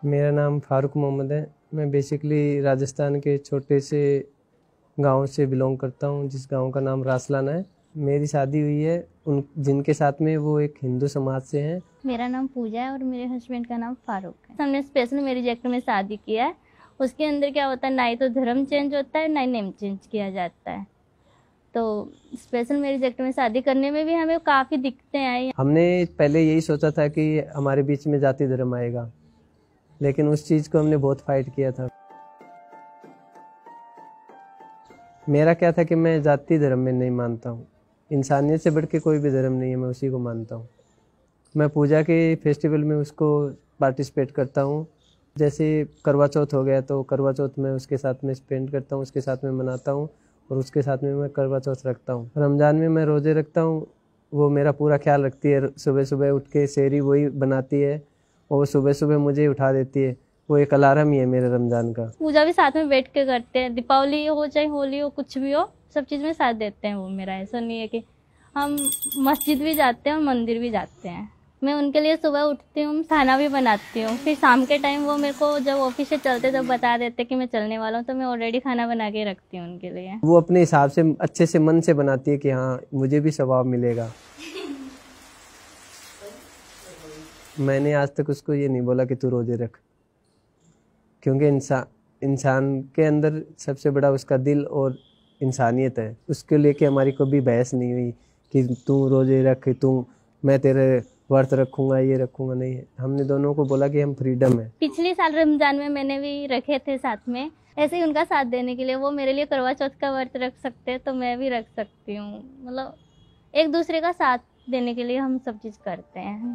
मेरा नाम फारूक मोहम्मद है। मैं बेसिकली राजस्थान के छोटे से गांव से बिलोंग करता हूं, जिस गांव का नाम रासलाना है। मेरी शादी हुई है उन जिनके साथ में, वो एक हिंदू समाज से हैं। मेरा नाम पूजा है और मेरे हस्बैंड का नाम फारूक है। हमने स्पेशल मैरिज एक्ट में शादी किया है। उसके अंदर क्या होता है, ना ही तो धर्म चेंज होता है, ना ही नेम चेंज किया जाता है। तो स्पेशल मैरिज एक्ट में शादी करने में भी हमें काफ़ी दिक्कतें आई। हमने पहले यही सोचा था कि हमारे बीच में जाति धर्म आएगा, लेकिन उस चीज़ को हमने बहुत फाइट किया था। मेरा क्या था कि मैं जाति धर्म में नहीं मानता हूँ, इंसानियत से बढ़ के कोई भी धर्म नहीं है, मैं उसी को मानता हूँ। मैं पूजा के फेस्टिवल में उसको पार्टिसिपेट करता हूँ। जैसे करवा चौथ हो गया तो करवा चौथ में उसके साथ में स्पेंड करता हूँ, उसके साथ में मनाता हूँ और उसके साथ में मैं करवा चौथ रखता हूँ। रमज़ान में मैं रोज़े रखता हूँ, वो मेरा पूरा ख्याल रखती है। सुबह सुबह उठ के सेहरी वही बनाती है और सुबह सुबह मुझे उठा देती है। वो एक अलार्म ही है मेरे रमज़ान का। पूजा भी साथ में बैठ के करते हैं, दीपावली हो चाहे होली हो, कुछ भी हो, सब चीज़ में साथ देते हैं वो मेरा। ऐसा नहीं है कि हम मस्जिद भी जाते हैं और मंदिर भी जाते हैं। मैं उनके लिए सुबह उठती हूँ, खाना भी बनाती हूँ। फिर शाम के टाइम वो मेरे को जब ऑफिस से चलते तब बता देते कि मैं चलने वाला हूँ, तो मैं ऑलरेडी खाना बना के रखती हूँ उनके लिए। वो अपने हिसाब से अच्छे से मन से बनाती है कि हाँ मुझे भी सवाब मिलेगा। मैंने आज तक उसको ये नहीं बोला कि तू रोजे रख, क्योंकि इंसान के अंदर सबसे बड़ा उसका दिल और इंसानियत है। उसके लेके हमारी कभी बहस नहीं हुई कि तू रोजे रख, मैं तेरे व्रत रखूंगा, ये रखूंगा, नहीं है। हमने दोनों को बोला कि हम फ्रीडम है। पिछले साल रमजान में मैंने भी रखे थे साथ में, ऐसे ही उनका साथ देने के लिए। वो मेरे लिए करवा चौथ का व्रत रख सकते हैं तो मैं भी रख सकती हूँ। मतलब एक दूसरे का साथ देने के लिए हम सब चीज़ करते हैं।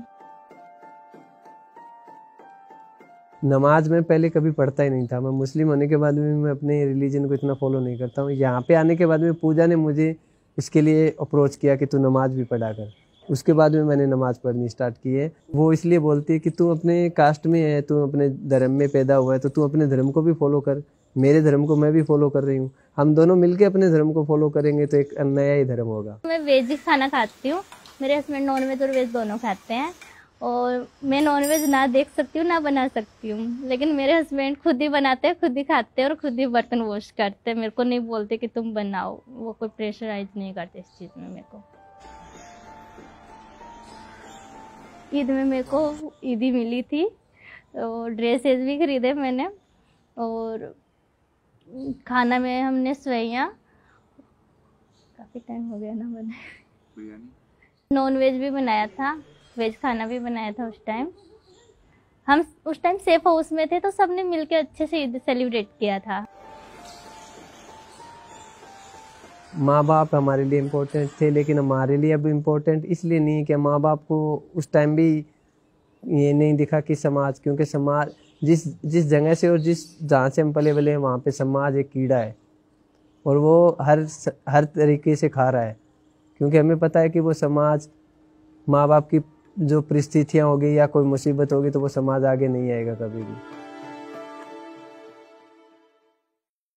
नमाज में पहले कभी पढ़ता ही नहीं था। मैं मुस्लिम होने के बाद भी मैं अपने रिलीजन को इतना फॉलो नहीं करता हूँ। यहाँ पे आने के बाद में पूजा ने मुझे इसके लिए अप्रोच किया कि तू नमाज भी पढ़ा कर। उसके बाद में मैंने नमाज पढ़नी स्टार्ट की है। वो इसलिए बोलती है कि तू अपने कास्ट में है, तू अपने धर्म में पैदा हुआ है, तो तू अपने धर्म को भी फॉलो कर। मेरे धर्म को मैं भी फॉलो कर रही हूँ, हम दोनों मिलके अपने धर्म को फॉलो करेंगे तो एक नया ही धर्म होगा। मैं वेज ही खाना खाती हूँ। मेरे हस्बैंड नॉन वेज और वेज दोनों खाते हैं और मैं नॉनवेज ना देख सकती हूँ ना बना सकती हूँ, लेकिन मेरे हस्बैंड खुद ही बनाते हैं, खुद ही खाते हैं और खुद ही बर्तन वॉश करते हैं। मेरे को नहीं बोलते कि तुम बनाओ, वो कोई प्रेशराइज नहीं करते इस चीज़ में। मेरे को ईद में मेरे को ईदी मिली थी और ड्रेसेस भी खरीदे मैंने। और खाना में हमने सेवइयाँ, काफ़ी टाइम हो गया ना बने, नॉन वेज भी बनाया था, वेज खाना भी बनाया था। उस टाइम हम सेफ हाउस में थे तो सबने मिलकर अच्छे से ईद सेलिब्रेट किया था। माँ बाप हमारे लिए इम्पोर्टेंट थे, लेकिन हमारे लिए अब इम्पोर्टेंट इसलिए नहीं कि माँ बाप को उस टाइम भी ये नहीं दिखा कि समाज, क्योंकि समाज जिस जगह से और जहाँ से हम पले बले हैं वहाँ पे समाज एक कीड़ा है और वो हर तरीके से खा रहा है। क्योंकि हमें पता है कि वो समाज, माँ बाप की जो परिस्थितियाँ होगी या कोई मुसीबत होगी तो वो समाज आगे नहीं आएगा कभी भी।